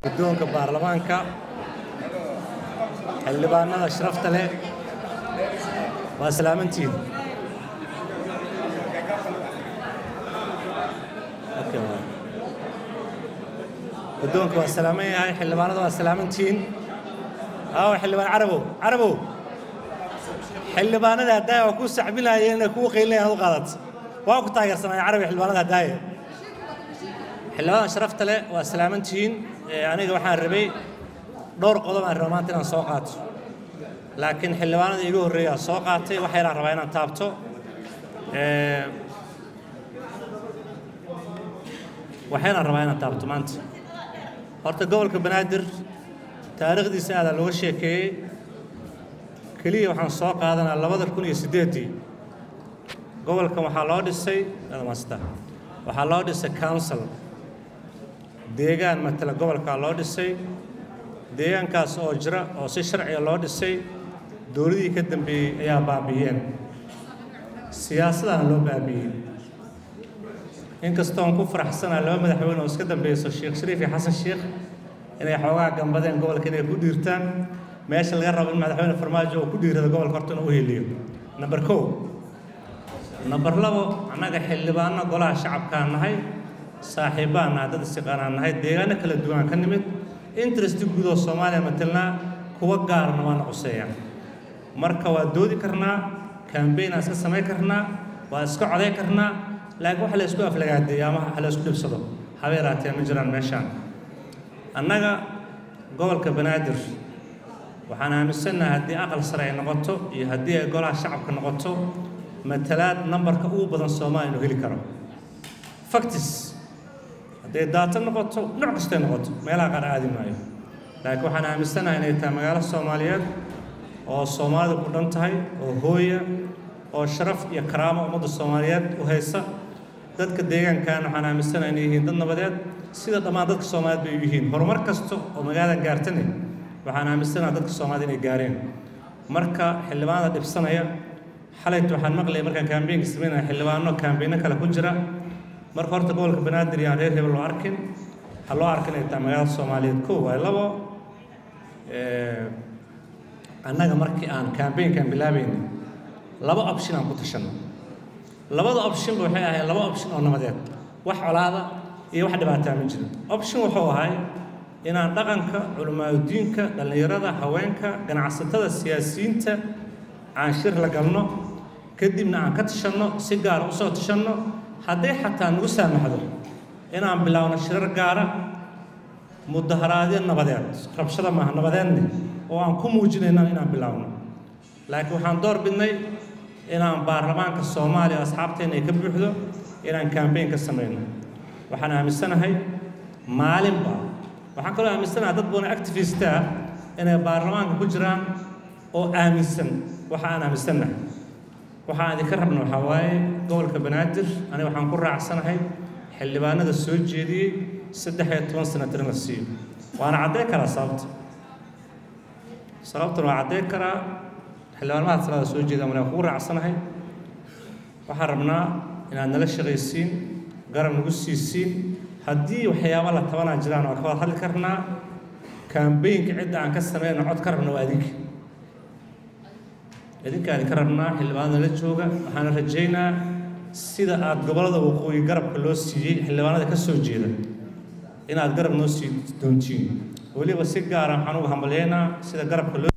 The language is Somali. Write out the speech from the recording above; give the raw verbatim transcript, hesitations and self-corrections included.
guddoonka baarlamaanka xildhibaanada sharafta leh waa salaamantiin guddoonka waa salaaman yahay xildhibaanada waa salaamantiin aaw xildhibaan carabow carabow xildhibaanada haddaaya waa ku sacbinayeen inay kugu qaylinayaan u qaadato waa ku taageersanaya carabi xildhibaanada haddaaya xildhibaanada sharafta leh waa salaamantiin aniga waxaan rabay dhowr qodob aan rabaa maanta inaan soo qaato laakiin xildhibaanada iigu horreeya soo qaatay waxayna rabaa inaan taabto waxayna rabaa inaan taabto maanta horta gobolka banaadir taariikhdiisa aad looga sheekeeyay kaliya waxaan soo qaadanaa labada kun iyo siddeedii gobolkan waxaa loo dhisay masta waxaa loo dhisay council deegaan matala gobolka loo dhisay deegaankaas oo jira oo si sharciga loo dhisay dowladii ka dambeeyay ayaa baabi'iyeen siyaasadana loo baabi'iyey inkastoo aan ku faraxsanaa laba madaxweyne oo iska dambeeyso sheekh shariif iyo xasan sheekh inay xoogaa gambadeen gobolka inay ku dhiirtaan meesha laga rabo in madaxweyne farmaajo uu ku dhiirado gobolka horta inuu u heliyo number kow number labo annaga xildhibaano golaha shacabkaan nahay saaxiibbaan nahay dad istiqaanaan nahay deegaano kala duwan ka nimid interesti guud oo soomaaliya matalnaa kuwa gaarna waa noqoseeyaan marka waa doodi karnaa kambeyn aan iska samayn karnaa waa iska coday karnaa laakiin waxa la isku aflagaadeeya ama waxa la isku dhibsado habeeraatee ma jiraan meeshaan annaga gobolka banaadir waxaan aaminsannahay haddii aqal sare ay noqoto iyo haddii ay golaha shacabka noqoto matalaad nambarka ugu badan soomaaliya inuu heli karo factis hadday daato noqoto nooc kastay noqoto meelaha qaar aadi maayo laakiin waxaan aaminsanahay inay tahay magaalo soomaaliyeed oo soomaalida ku dhan tahay oo hooya oo sharaf iyo karaamo ummadda soomaaliyeed u haysa dadka deegaankan waxaan aaminsanahay inay yihiin dad nabadeed sida dhammaan dadka soomaaliyeed bay u yihiin horumar kasta oo magaaladan gaartane waxaan aaminsanahay dadka soomaalida inay gaareen marka xildhibaanada dhibsanaya xalayta waxaan maqlayay markaan kaambeynka sameynaya xildhibaano kaambeyno kale ku jira marka horta gobolka banaadir iyo aan reer hebel loo arkin ha loo arkin ay tahay magaalada soomaaliyeed kow waay labo annaga markii aan kaambeynkan bilaabaynay laba option aan ku tashanno labada optionba waxay ahayd laba option oo nabadeed wax colaada iyo wax dhibaataa ma jiro option wuxuu ahay inaan dhaqanka culimaadudiinka dhallinyarada haweenka ganacsatada siyaasiyiinta aan shir la galno kadibna aan ka tashanno si gaara u soo tashanno hadday xataa nagu saamaxdo inaan bilaawno shirar gaara mudaharaadyo nabadeed rabshada maaha nabadeedne oo aan ku muujinayna inaan bilaawno laakiin waxaan door bidnay inaan baarlamaanka soomaaliya asxaabteena ay ka buuxdo inaan kambeyn ka samayno waxaan aaminsanahay maalinba waxaan kaloo aaminsanahay dad badan activista ah inay baarlamaanka ku jiraan oo aaminsan waxa aan aaminsannahay waxaan idinka rabna waxaa waaye gobolka banaadir aniga waxaan ku raacsanahay xildhibaanada soo jeediyey saddex iyo toban sanatir in la siiyo waana cadday karaa sababta sababtan waa cadday karaa xildhibaanada salaada soo jeeda waan kugu raacsanahay waxaan rabnaa inaad nala shaqaysiin garab nagu siisiin haddii waxyaabo la tabanaa jiraan waa ka wada hadli karnaa kaambeynka cidda aan ka sameyno cod ka rabna waa adinka idinkaan idinka rabnaa xildhibaanada la jooga waxaana rajaynaa sida aad gobollada waqooyi garabka loo siiyey xildhibaanada ka soo jeeda inaad garab noo sii doontiin weliba si gaara waxaan uga hambalyeynaa sida garabka loo